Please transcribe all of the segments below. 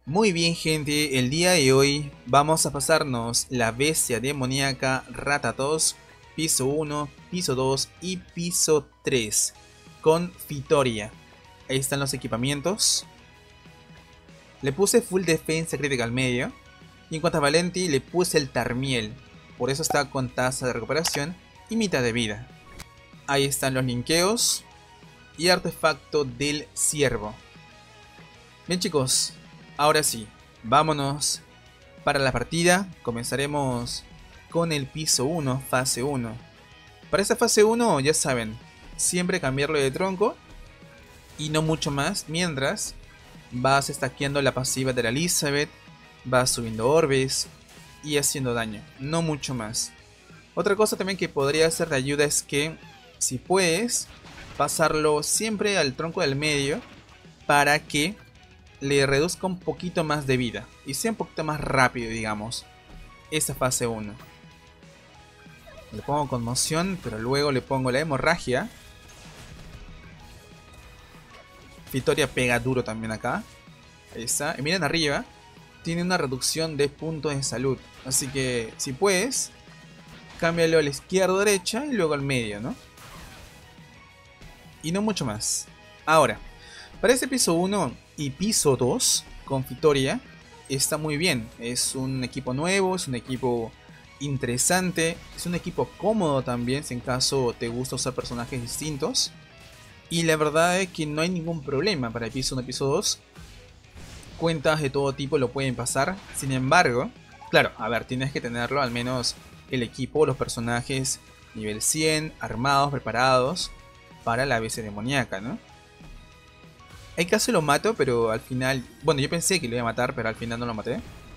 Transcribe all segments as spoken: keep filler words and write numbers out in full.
Muy bien, gente, el día de hoy vamos a pasarnos la bestia demoníaca Ratatos piso uno, piso dos y piso tres con Fitoria. Ahí están los equipamientos. Le puse full defensa crítica al medio. Y en cuanto a Valenti le puse el Tarmiel. Por eso está con tasa de recuperación y mitad de vida. Ahí están los linkeos y artefacto del ciervo. Bien, chicos, ahora sí, vámonos para la partida. Comenzaremos con el piso uno, fase uno. Para esta fase uno, ya saben, siempre cambiarlo de tronco y no mucho más, mientras vas stackeando la pasiva de la Elizabeth, vas subiendo orbes y haciendo daño, no mucho más. Otra cosa también que podría ser de ayuda es que, si puedes, pasarlo siempre al tronco del medio para que le reduzca un poquito más de vida y sea un poquito más rápido, digamos, esa fase uno. Le pongo conmoción, pero luego le pongo la hemorragia. Fitoria pega duro también acá. Ahí está. Y miren arriba, tiene una reducción de puntos de salud. Así que si puedes, cámbialo a la izquierda o derecha y luego al medio, ¿no? Y no mucho más. Ahora, para este piso uno y piso dos con Fitoria está muy bien. Es un equipo nuevo, es un equipo interesante, es un equipo cómodo también si en caso te gusta usar personajes distintos. Y la verdad es que no hay ningún problema para el piso uno y piso dos. Cuentas de todo tipo lo pueden pasar. Sin embargo, claro, a ver, tienes que tenerlo al menos el equipo, los personajes nivel cien, armados, preparados para la bestia demoníaca, ¿no? Hay caso lo mato, pero al final... Bueno, yo pensé que lo iba a matar, pero al final no lo maté.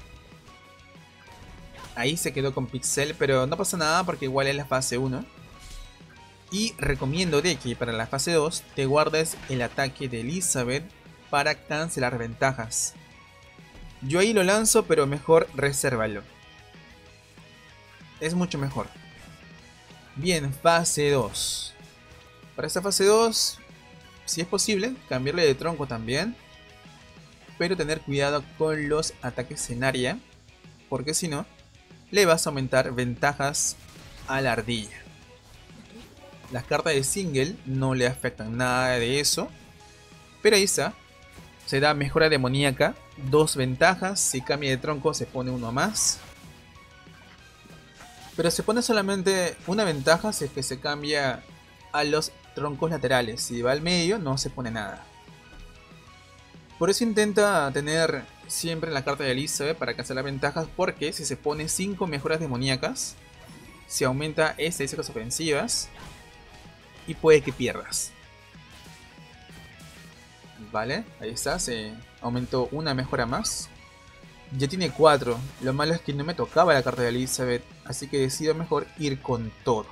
Ahí se quedó con Pixel, pero no pasa nada porque igual es la fase uno. Y recomiendo de que para la fase dos te guardes el ataque de Elizabeth para cancelar ventajas. Yo ahí lo lanzo, pero mejor resérvalo. Es mucho mejor. Bien, fase dos. Para esta fase dos, si es posible, cambiarle de tronco también. Pero tener cuidado con los ataques en área, porque si no, le vas a aumentar ventajas a la ardilla. Las cartas de single no le afectan nada de eso. Pero ahí está. Se da mejora demoníaca. Dos ventajas. Si cambia de tronco se pone uno más. Pero se pone solamente una ventaja si es que se cambia a los troncos laterales. Si va al medio no se pone nada. Por eso intenta tener siempre la carta de Elizabeth para cancelar ventajas. Porque si se pone cinco mejoras demoníacas, se aumenta estadísticas ofensivas. Y puede que pierdas. Vale, ahí está, se aumentó una mejora más. Ya tiene cuatro. Lo malo es que no me tocaba la carta de Elizabeth, así que decido mejor ir con todo.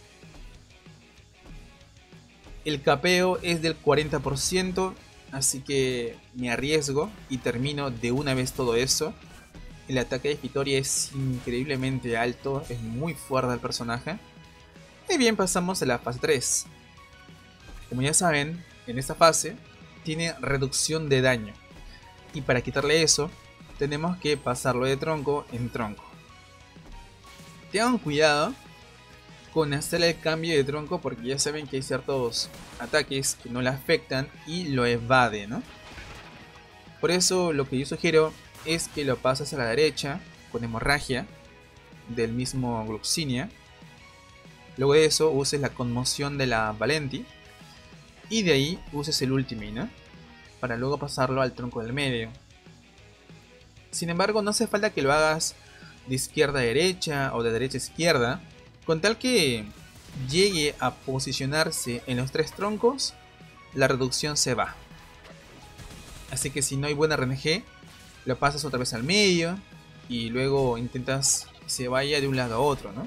El capeo es del cuarenta por ciento, así que me arriesgo y termino de una vez todo eso. El ataque de Fitoria es increíblemente alto, es muy fuerte el personaje. Y bien, pasamos a la fase tres. Como ya saben, en esta fase tiene reducción de daño. Y para quitarle eso, tenemos que pasarlo de tronco en tronco. Tengan cuidado con hacer el cambio de tronco porque ya saben que hay ciertos ataques que no le afectan y lo evade, ¿no? Por eso lo que yo sugiero es que lo pases a la derecha con hemorragia del mismo Gluxinia. Luego de eso uses la conmoción de la Valenti. Y de ahí uses el Ultimate, ¿no? Para luego pasarlo al tronco del medio. Sin embargo, no hace falta que lo hagas de izquierda a derecha o de derecha a izquierda. Con tal que llegue a posicionarse en los tres troncos, la reducción se va. Así que si no hay buena R N G, lo pasas otra vez al medio y luego intentas que se vaya de un lado a otro, ¿no?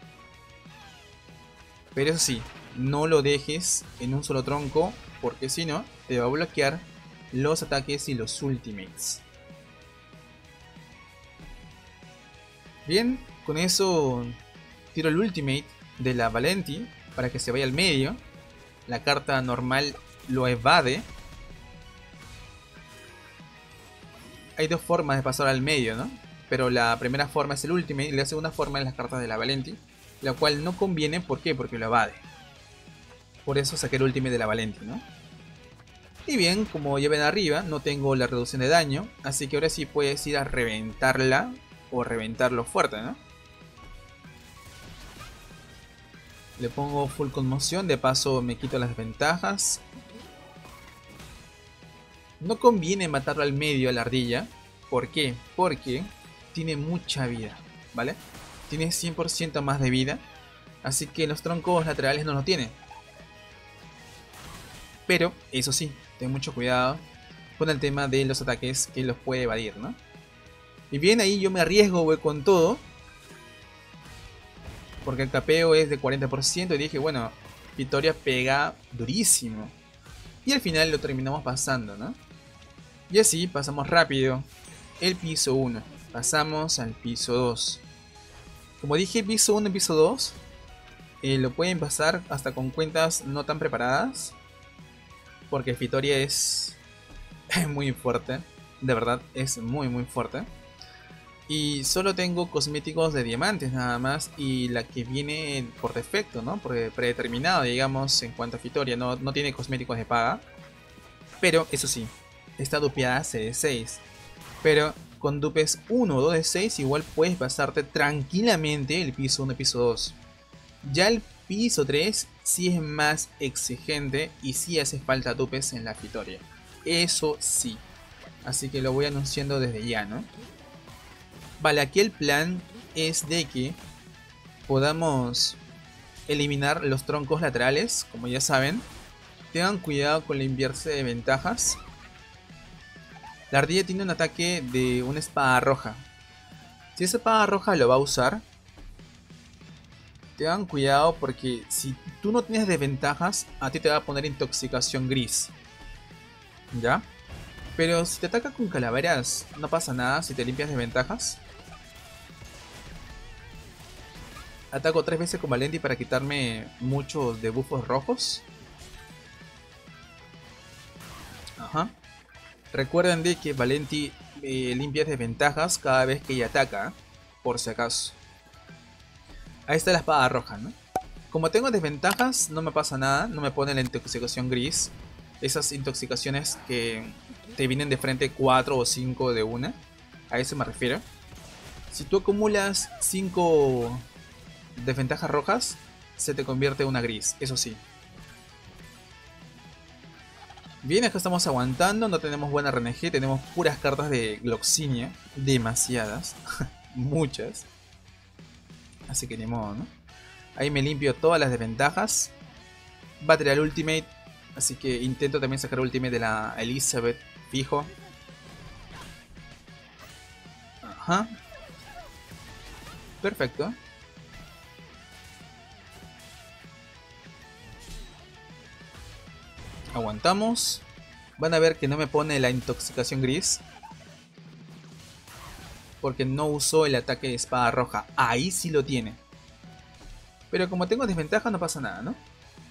Pero eso sí, no lo dejes en un solo tronco porque si no te va a bloquear los ataques y los ultimates. Bien, con eso tiro el ultimate de la Valenti para que se vaya al medio. La carta normal lo evade. hay dos formas de pasar al medio, ¿no? Pero la primera forma es el Ultimate y la segunda forma es las cartas de la Valenti, la cual no conviene, ¿por qué? Porque lo evade. Por eso saqué el Ultimate de la Valenti, ¿no? Y bien, como ya ven arriba, no tengo la reducción de daño, así que ahora sí puedes ir a reventarla o reventarlo fuerte, ¿no? Le pongo full conmoción, de paso me quito las ventajas. No conviene matarlo al medio a la ardilla. ¿Por qué? Porque tiene mucha vida, ¿vale? Tiene cien por ciento más de vida, así que los troncos laterales no lo tiene. Pero, eso sí, ten mucho cuidado con el tema de los ataques que los puede evadir, ¿no? Y bien, ahí yo me arriesgo, voy con todo. Porque el capeo es de cuarenta por ciento y dije, bueno, Victoria pega durísimo. Y al final lo terminamos pasando, ¿no? Y así pasamos rápido el piso uno. Pasamos al piso dos. Como dije, piso uno y piso dos eh, lo pueden pasar hasta con cuentas no tan preparadas. Porque Victoria es muy fuerte. De verdad, es muy muy fuerte. Y solo tengo cosméticos de diamantes nada más. Y la que viene por defecto, ¿no? Pre predeterminado, digamos, en cuanto a Victoria. No, no tiene cosméticos de paga. Pero, eso sí, está dupeada C de seis. Pero con dupes uno o dos de seis igual puedes pasarte tranquilamente el piso uno y piso dos. Ya el piso tres sí es más exigente y sí hace falta dupes en la Victoria. Eso sí. Así que lo voy anunciando desde ya, ¿no? Vale, aquí el plan es de que podamos eliminar los troncos laterales, como ya saben. Tengan cuidado con limpiarse de ventajas. La ardilla tiene un ataque de una espada roja. Si esa espada roja lo va a usar, tengan cuidado porque si tú no tienes desventajas, a ti te va a poner intoxicación gris. ¿Ya? Pero si te ataca con calaveras, no pasa nada si te limpias desventajas. Ataco tres veces con Valenti para quitarme muchos debuffos rojos. Ajá. Recuerden de que Valenti eh, limpia desventajas cada vez que ella ataca, por si acaso. Ahí está la espada roja, ¿no? Como tengo desventajas, no me pasa nada, no me pone la intoxicación gris. Esas intoxicaciones que te vienen de frente cuatro o cinco de una. A eso me refiero. Si tú acumulas cinco desventajas rojas, se te convierte en una gris, eso sí. Bien, acá estamos aguantando, no tenemos buena R N G, tenemos puras cartas de Gloxinia, demasiadas, muchas. Así que ni modo, ¿no? Ahí me limpio todas las desventajas. Va a tirar Ultimate, así que intento también sacar Ultimate de la Elizabeth fijo. Ajá. Perfecto. Aguantamos. Van a ver que no me pone la intoxicación gris, porque no usó el ataque de espada roja. Ahí sí lo tiene. Pero como tengo desventaja no pasa nada, ¿no?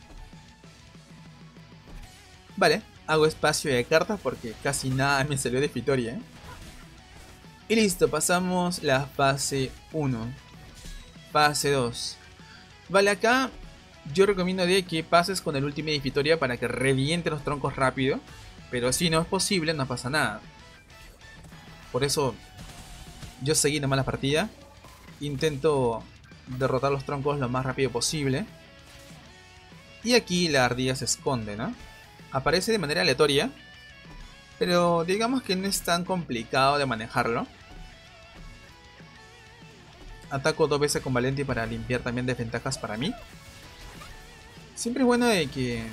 Vale, hago espacio de cartas porque casi nada me salió de Victoria, ¿eh? Y listo, pasamos la fase uno. Fase dos. Vale, acá yo recomiendo de que pases con el Ultimate de Victoria para que reviente los troncos rápido. Pero si no es posible, no pasa nada. Por eso yo seguí nomás la partida. Intento derrotar los troncos lo más rápido posible. Y aquí la ardilla se esconde, ¿no? Aparece de manera aleatoria, pero digamos que no es tan complicado de manejarlo. Ataco dos veces con Valenti para limpiar también desventajas para mí. Siempre es bueno de que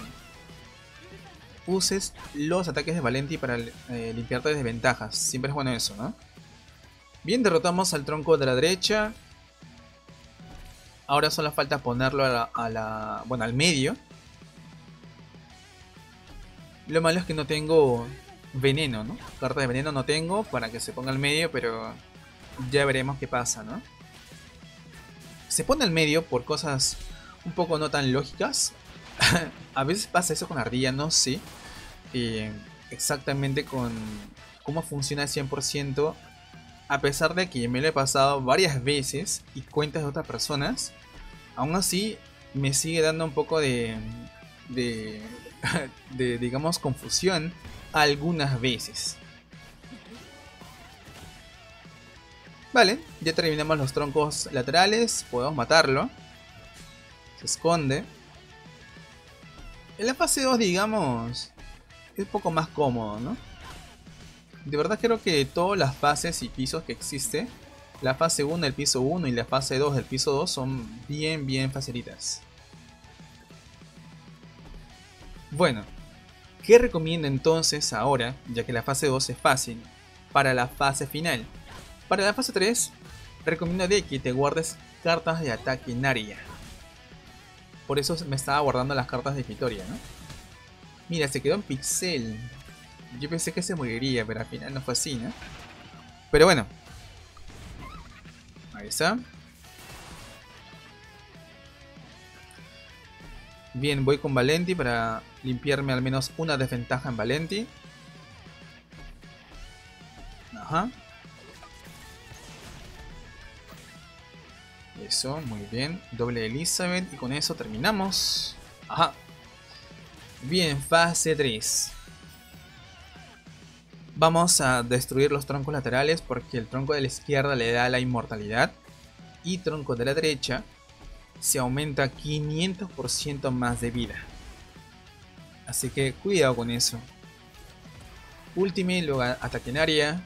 uses los ataques de Valenti para eh, limpiarte desventajas. Siempre es bueno eso, ¿no? Bien, derrotamos al tronco de la derecha. Ahora solo falta ponerlo a la, a la, bueno, al medio. Lo malo es que no tengo veneno, ¿no? Carta de veneno no tengo para que se ponga al medio, pero ya veremos qué pasa, ¿no? Se pone al medio por cosas un poco no tan lógicas. A veces pasa eso con ardilla, no sé eh, exactamente con, cómo funciona al cien por ciento. A pesar de que me lo he pasado varias veces y cuentas de otras personas, aún así me sigue dando un poco de, de, de digamos, confusión algunas veces. Vale, ya terminamos los troncos laterales, podemos matarlo. Se esconde. En la fase dos, digamos, es un poco más cómodo, ¿no? De verdad creo que todas las fases y pisos que existe, la fase uno del piso uno y la fase dos del piso dos son bien bien facilitas. Bueno, ¿qué recomiendo entonces ahora, ya que la fase dos es fácil, para la fase final? Para la fase tres, recomiendo de que te guardes cartas de ataque en área. Por eso me estaba guardando las cartas de victoria, ¿no? Mira, se quedó en pixel. Yo pensé que se moriría, pero al final no fue así, ¿no? Pero bueno. Ahí está. Bien, voy con Valenti para limpiarme al menos una desventaja en Valenti. Ajá. Eso, muy bien. Doble Elizabeth y con eso terminamos. Ajá. Bien, fase tres. Vamos a destruir los troncos laterales porque el tronco de la izquierda le da la inmortalidad. Y tronco de la derecha se aumenta quinientos por ciento más de vida. Así que cuidado con eso. Ultimate, luego ataque en área.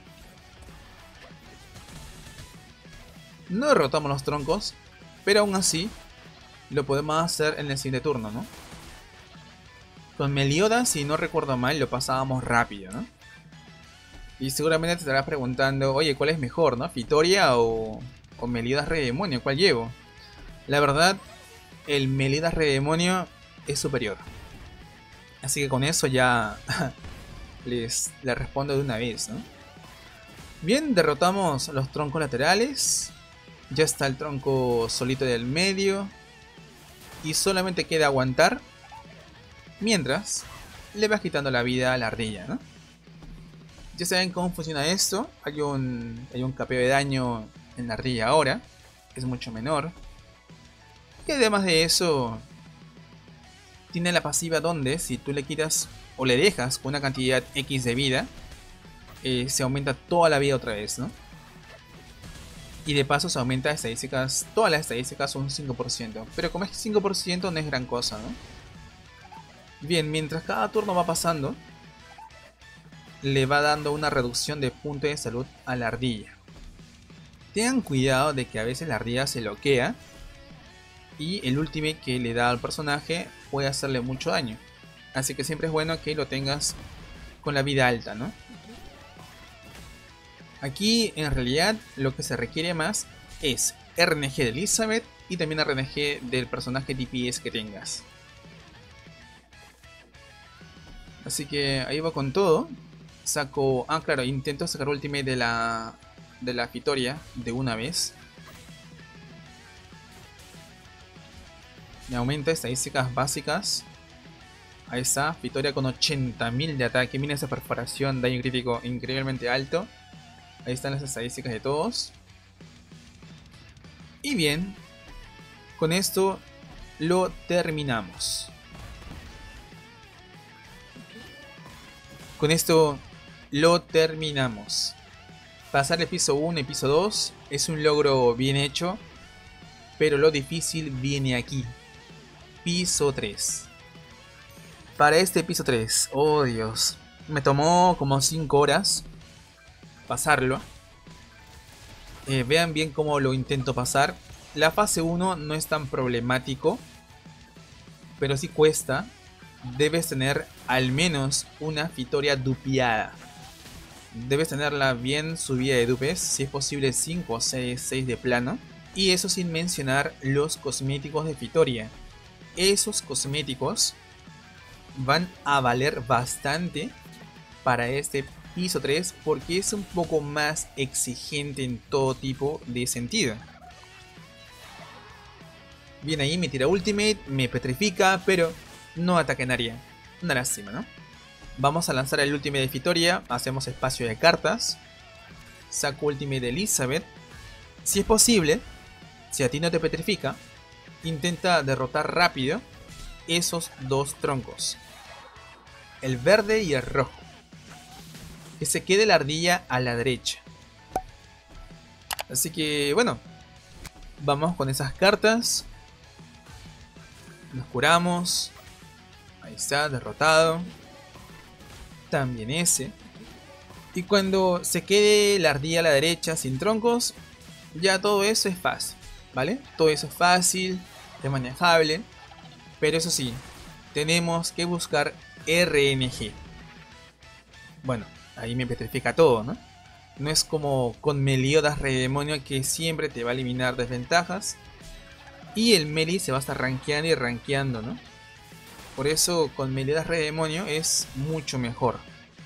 No derrotamos los troncos, pero aún así lo podemos hacer en el siguiente turno, ¿no? Con Meliodas, si no recuerdo mal, lo pasábamos rápido, ¿no? Y seguramente te estarás preguntando, oye, ¿cuál es mejor, no? ¿Fitoria o, o Meliodas Rey Demonio? ¿Cuál llevo? La verdad, el Meliodas Rey Demonio es superior. Así que con eso ya les, les respondo de una vez, ¿no? Bien, derrotamos los troncos laterales. Ya está el tronco solito del medio. Y solamente queda aguantar mientras le vas quitando la vida a la ardilla, ¿no? Ya saben cómo funciona esto. Hay un, hay un capeo de daño en la ardilla ahora. Es mucho menor. Y además de eso, tiene la pasiva donde si tú le quitas o le dejas una cantidad X de vida, eh, se aumenta toda la vida otra vez, ¿no? Y de paso se aumenta estadísticas, todas las estadísticas un cinco por ciento. Pero como es cinco por ciento no es gran cosa, ¿no? Bien, mientras cada turno va pasando, le va dando una reducción de puntos de salud a la ardilla. Tengan cuidado de que a veces la ardilla se loquea y el ultimate que le da al personaje puede hacerle mucho daño. Así que siempre es bueno que lo tengas con la vida alta, ¿no? Aquí en realidad lo que se requiere más es R N G de Elizabeth y también R N G del personaje D P S que tengas. Así que ahí va con todo. Saco... Ah, claro, intento sacar ultimate de la... de la Fitoria de una vez. Me aumenta estadísticas básicas. Ahí está, Fitoria con ochenta mil de ataque. Miren esa perforación, daño crítico increíblemente alto. Ahí están las estadísticas de todos. Y bien, con esto lo terminamos. Con esto lo terminamos. Pasar el piso uno y piso dos es un logro bien hecho, pero lo difícil viene aquí. Piso tres. Para este piso tres, oh Dios, me tomó como cinco horas pasarlo. Eh, vean bien cómo lo intento pasar. La fase uno no es tan problemático, pero sí cuesta. Debes tener al menos una Fitoria dupeada. Debes tenerla bien subida de dupes, si es posible cinco o seis de plano. Y eso sin mencionar los cosméticos de Fitoria. Esos cosméticos van a valer bastante para este piso tres porque es un poco más exigente en todo tipo de sentido. Bien, ahí me tira ultimate, me petrifica, pero no ataca en área. Una lástima, ¿no? Vamos a lanzar el Ultimate de Fitoria. Hacemos espacio de cartas. Saco Ultimate de Elizabeth. Si es posible, si a ti no te petrifica, intenta derrotar rápido esos dos troncos, el verde y el rojo. Que se quede la ardilla a la derecha. Así que bueno, vamos con esas cartas. Nos curamos. Ahí está, derrotado. También ese. Y cuando se quede la ardilla a la derecha sin troncos, ya todo eso es fácil, ¿vale? Todo eso es fácil, es manejable. Pero eso sí, tenemos que buscar R N G. Bueno, ahí me petrifica todo, ¿no? No es como con Meliodas Rey Demonio, que siempre te va a eliminar desventajas. Y el Meli se va a estar rankeando y rankeando, ¿no? Por eso con Meliodas Rey Demonio es mucho mejor.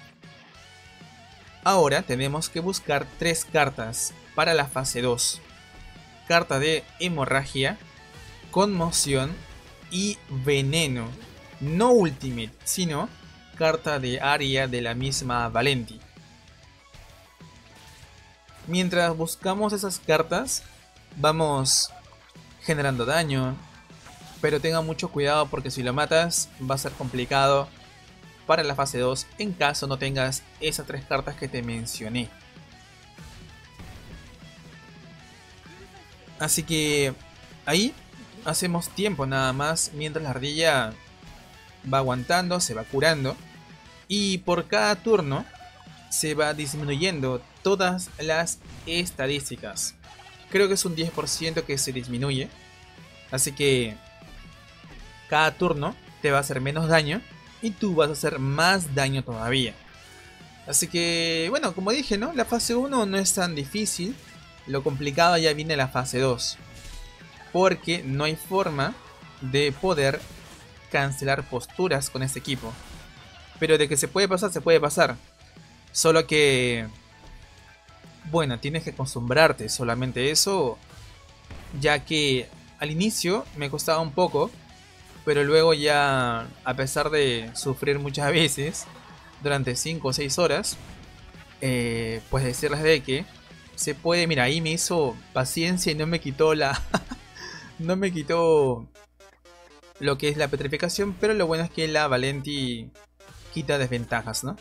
Ahora tenemos que buscar tres cartas para la fase dos. Carta de hemorragia, conmoción y veneno. No ultimate, sino carta de área de la misma Valenti. Mientras buscamos esas cartas, vamos generando daño. Pero tenga mucho cuidado porque si lo matas va a ser complicado para la fase dos en caso no tengas esas tres cartas que te mencioné. Así que ahí hacemos tiempo nada más mientras la ardilla va aguantando, se va curando. Y por cada turno se va disminuyendo todas las estadísticas. Creo que es un diez por ciento que se disminuye. Así que cada turno te va a hacer menos daño y tú vas a hacer más daño todavía. Así que, bueno, como dije, ¿no? La fase uno no es tan difícil. Lo complicado ya viene la fase dos. Porque no hay forma de poder cancelar posturas con este equipo. Pero de que se puede pasar, se puede pasar. Solo que, bueno, tienes que acostumbrarte solamente eso. Ya que al inicio me costaba un poco. Pero luego ya, a pesar de sufrir muchas veces durante cinco o seis horas, eh, pues decirles de que se puede. Mira, ahí me hizo paciencia y no me quitó la no me quitó lo que es la petrificación, pero lo bueno es que la Valenti quita desventajas, ¿no?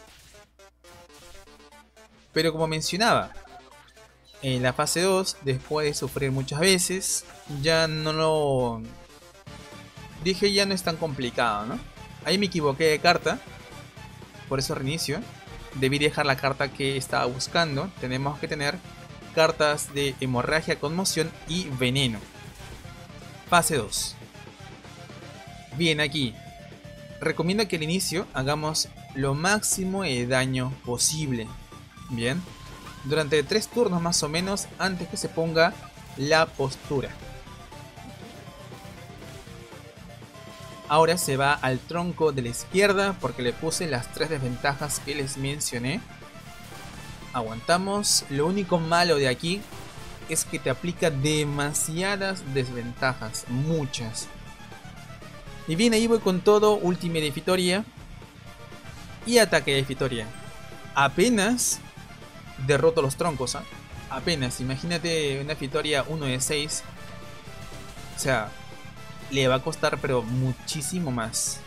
Pero como mencionaba, en la fase dos, después de sufrir muchas veces, ya no lo dije, ya no es tan complicado, ¿no? Ahí me equivoqué de carta, por eso reinicio. Debí dejar la carta que estaba buscando. Tenemos que tener cartas de hemorragia, conmoción y veneno. Fase dos. Bien, aquí recomiendo que al inicio hagamos lo máximo de daño posible. Bien, durante tres turnos más o menos antes que se ponga la postura. Ahora se va al tronco de la izquierda porque le puse las tres desventajas que les mencioné. Aguantamos. Lo único malo de aquí es que te aplica demasiadas desventajas, muchas. Y bien, ahí voy con todo, Ultimate de Fitoria y ataque de Fitoria. Apenas derroto los troncos, ¿eh? Apenas, imagínate una Fitoria uno de seis. O sea, le va a costar pero muchísimo más.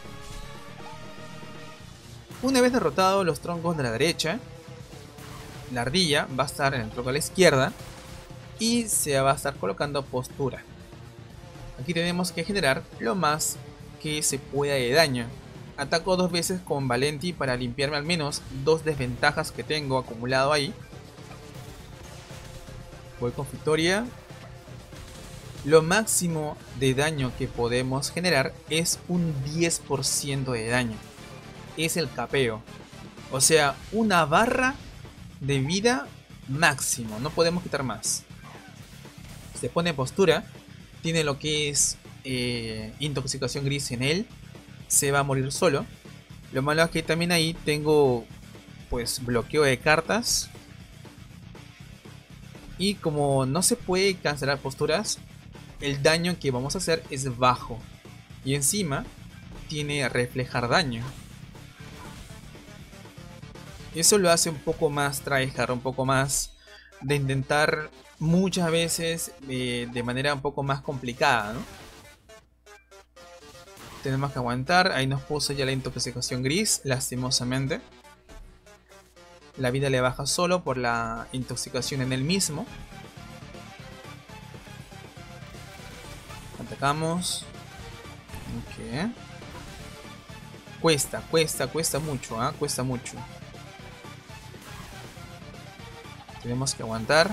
Una vez derrotados los troncos de la derecha, la ardilla va a estar en el tronco de la izquierda y se va a estar colocando postura. Aquí tenemos que generar lo más que se pueda de daño. Ataco dos veces con Valenti para limpiarme al menos dos desventajas que tengo acumulado ahí. Voy con Fitoria. Lo máximo de daño que podemos generar es un diez por ciento de daño. Es el capeo. O sea, una barra de vida máximo. No podemos quitar más. Se pone postura. Tiene lo que es eh, intoxicación gris en él. Se va a morir solo. Lo malo es que también ahí tengo pues bloqueo de cartas. Y como no se puede cancelar posturas, el daño que vamos a hacer es bajo. Y encima tiene reflejar daño. Eso lo hace un poco más tryhard, un poco más de intentar muchas veces eh, de manera un poco más complicada, ¿no? Tenemos que aguantar. Ahí nos puso ya la intoxicación gris, lastimosamente. La vida le baja solo por la intoxicación en él mismo. Atacamos. Ok. Cuesta, cuesta, cuesta mucho, ¿eh? Cuesta mucho. Tenemos que aguantar.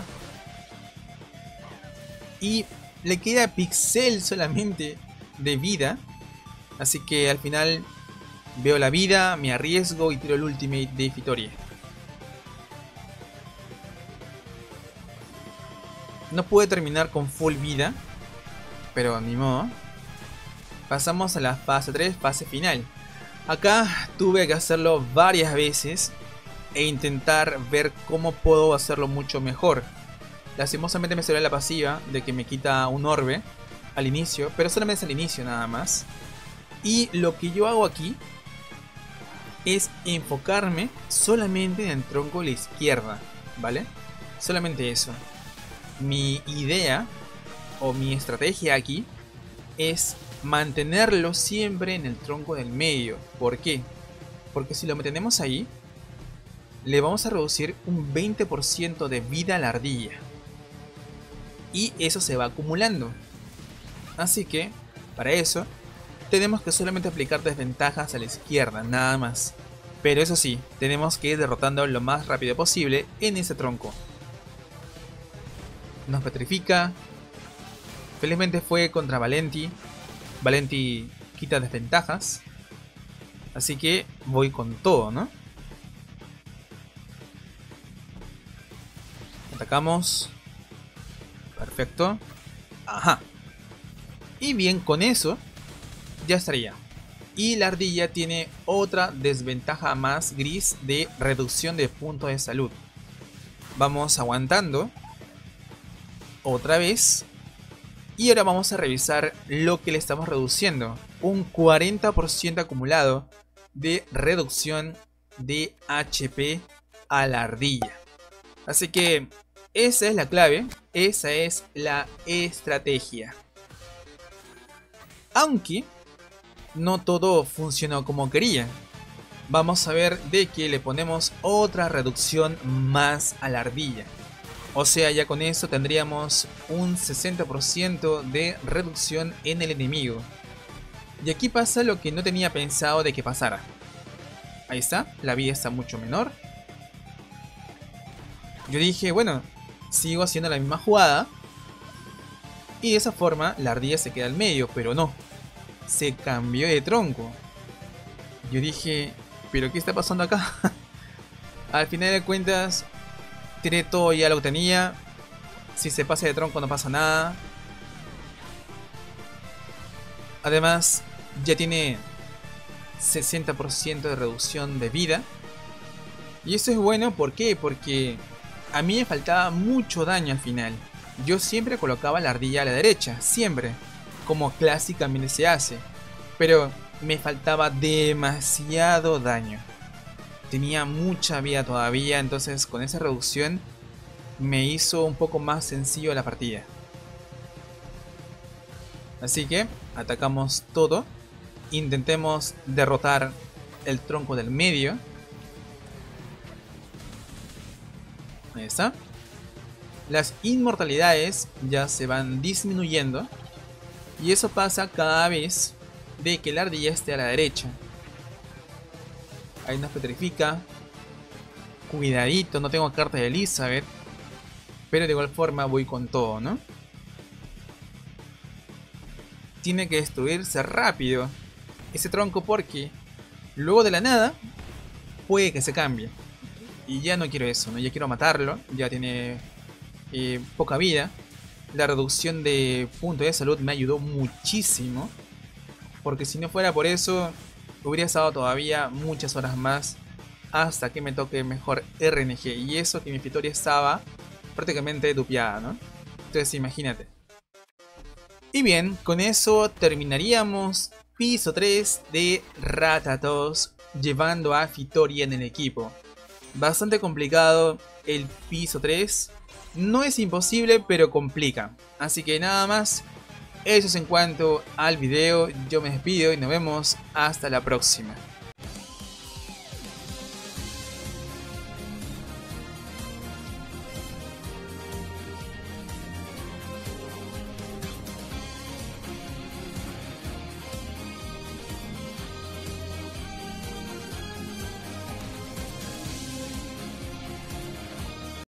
Y le queda pixel solamente de vida. Así que al final veo la vida, me arriesgo y tiro el ultimate de Fitoria. No pude terminar con full vida, pero ni modo. Pasamos a la fase tres, fase final. Acá tuve que hacerlo varias veces e intentar ver cómo puedo hacerlo mucho mejor. Lastimosamente me salió la pasiva de que me quita un orbe al inicio, pero solamente es al inicio nada más. Y lo que yo hago aquí es enfocarme solamente en el tronco de la izquierda, ¿vale? Solamente eso. Mi idea o mi estrategia aquí es mantenerlo siempre en el tronco del medio. ¿Por qué? Porque si lo mantenemos ahí, le vamos a reducir un veinte por ciento de vida a la ardilla. Y eso se va acumulando. Así que, para eso, tenemos que solamente aplicar desventajas a la izquierda, nada más. Pero eso sí, tenemos que ir derrotando lo más rápido posible en ese tronco. Nos petrifica. Felizmente fue contra Valenti. Valenti quita desventajas. Así que voy con todo, ¿no? Atacamos. Perfecto. Ajá. Y bien, con eso ya estaría. Y la ardilla tiene otra desventaja más gris de reducción de puntos de salud. Vamos aguantando. Otra vez. Y ahora vamos a revisar lo que le estamos reduciendo. Un cuarenta por ciento acumulado de reducción de H P a la ardilla. Así que esa es la clave. Esa es la estrategia. Aunque no todo funcionó como quería. Vamos a ver de que le ponemos otra reducción más a la ardilla. O sea, ya con eso tendríamos un sesenta por ciento de reducción en el enemigo. Y aquí pasa lo que no tenía pensado de que pasara. Ahí está, la vida está mucho menor. Yo dije, bueno, sigo haciendo la misma jugada. Y de esa forma la ardilla se queda al medio, pero no. Se cambió de tronco. Yo dije, ¿pero qué está pasando acá? Al final de cuentas, tiré todo ya lo que tenía. Si se pasa de tronco no pasa nada. Además, ya tiene sesenta por ciento de reducción de vida. Y eso es bueno, ¿por qué? Porque a mí me faltaba mucho daño al final. Yo siempre colocaba la ardilla a la derecha, siempre. Como clásicamente se hace. Pero me faltaba demasiado daño. Tenía mucha vida todavía, entonces con esa reducción me hizo un poco más sencillo la partida. Así que atacamos todo. Intentemos derrotar el tronco del medio. Ahí está. Las inmortalidades ya se van disminuyendo. Y eso pasa cada vez de que la ardilla esté a la derecha. Ahí nos petrifica. Cuidadito, no tengo carta de Elizabeth. Pero de igual forma voy con todo, ¿no? Tiene que destruirse rápido ese tronco porque luego de la nada puede que se cambie. Y ya no quiero eso, ¿no? Ya quiero matarlo. Ya tiene eh, poca vida. La reducción de puntos de salud me ayudó muchísimo. Porque si no fuera por eso, hubiera estado todavía muchas horas más hasta que me toque mejor R N G. Y eso que mi Fitoria estaba prácticamente dupeada, ¿no? Entonces imagínate. Y bien, con eso terminaríamos piso tres de Rathatos, llevando a Fitoria en el equipo. bastante complicado el piso tres. No es imposible, pero complica. Así que nada más. Eso es en cuanto al video. Yo me despido y nos vemos hasta la próxima.